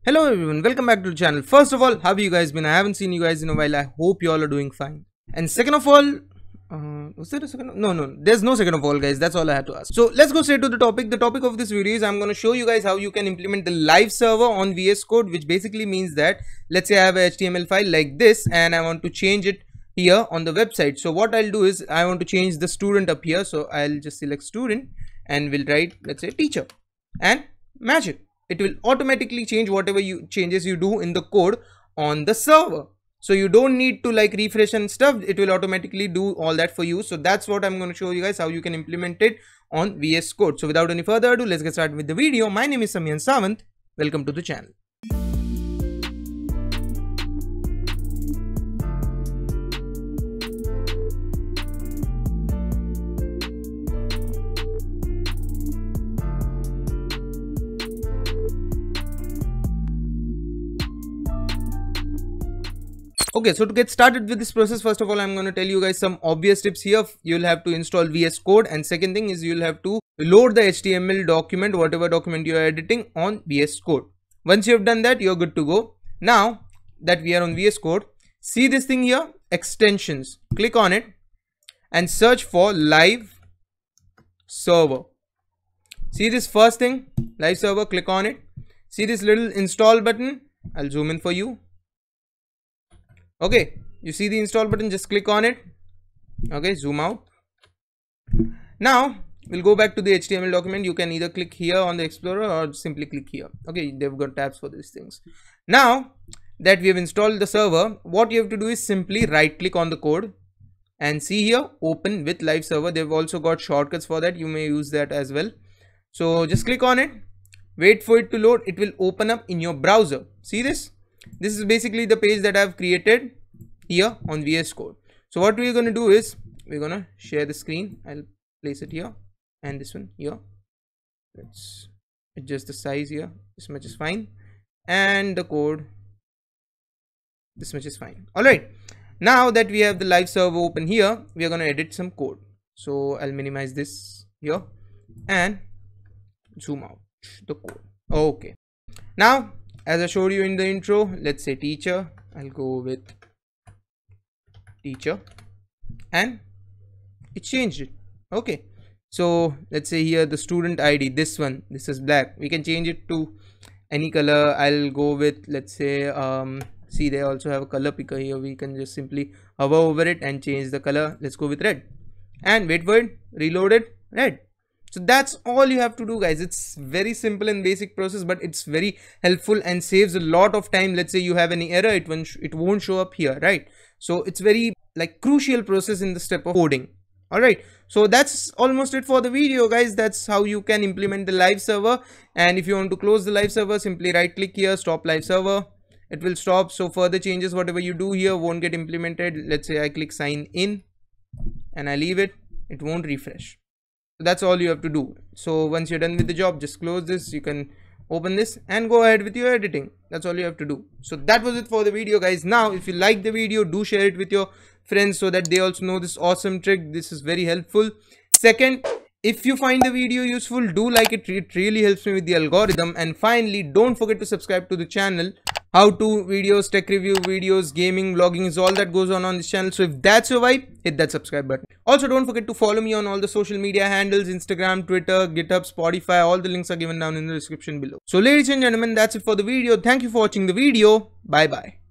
Hello everyone, welcome back to the channel. First of all, how have you guys been? I haven't seen you guys in a while. I hope you all are doing fine. And second of all, was there a second? No, there's no second of all, guys. That's all I had to ask. So let's go straight to the topic. The topic of this video is I'm going to show you guys how you can implement the live server on VS Code, which basically means that let's say I have a HTML file like this and I want to change it here on the website. So what I'll do is I want to change the student up here. So I'll just select student and we'll write, let's say, teacher and match it. It will automatically change whatever changes you do in the code on the server. So you don't need to like refresh and stuff. It will automatically do all that for you. So that's what I'm going to show you guys how you can implement it on VS Code. So without any further ado, let's get started with the video. My name is Samyan Sawant. Welcome to the channel. Okay, so to get started with this process, first of all, I'm going to tell you guys some obvious tips here. You'll have to install VS Code, and second thing is you'll have to load the HTML document, whatever document you're editing, on VS Code. Once you have done that, you're good to go. Now that we are on VS Code, see this thing here, extensions. Click on it and search for live server. See this first thing, live server, click on it. See this little install button. I'll zoom in for you. Okay, you see the install button, just click on it. Okay, zoom out. Now we'll go back to the HTML document. You can either click here on the Explorer or simply click here. Okay, they've got tabs for these things. Now that we have installed the server, what you have to do is simply right click on the code and see here, open with live server. They've also got shortcuts for that. You may use that as well. So just click on it, wait for it to load. It will open up in your browser. See this? This is basically the page that I've created here on VS Code. So what we're going to do is we're going to share the screen. I'll place it here and this one here. Let's adjust the size here. This much is fine. And the code, this much is fine. All right. Now that we have the live server open here, we are going to edit some code. So I'll minimize this here and zoom out the code. Okay. Now, as I showed you in the intro, let's say teacher. I'll go with teacher and it changed it. Okay, so let's say here the student ID, this one, this is black. We can change it to any color. I'll go with, let's say, see, they also have a color picker here. We can just simply hover over it and change the color. Let's go with red and wait for it, reload it, red. So that's all you have to do, guys. It's very simple and basic process, but it's very helpful and saves a lot of time. Let's say you have any error, it won't show up here, right? So it's very like crucial process in the step of coding. All right, so that's almost it for the video, guys. That's how you can implement the live server. And if you want to close the live server, simply right click here, stop live server. It will stop. So further changes, whatever you do here, won't get implemented. Let's say I click sign in and I leave it, it won't refresh. That's all you have to do. So once you're done with the job, just close this. You can open this and go ahead with your editing. That's all you have to do. So that was it for the video, guys. Now if you like the video, do share it with your friends so that they also know this awesome trick. This is very helpful. Second, if you find the video useful, do like it. It really helps me with the algorithm. And finally, don't forget to subscribe to the channel. How to videos, tech review videos, gaming, vlogging is all that goes on this channel. So if that's your vibe, hit that subscribe button. Also, don't forget to follow me on all the social media handles, Instagram, Twitter, GitHub, Spotify. All the links are given down in the description below. So ladies and gentlemen, that's it for the video. Thank you for watching the video. Bye bye.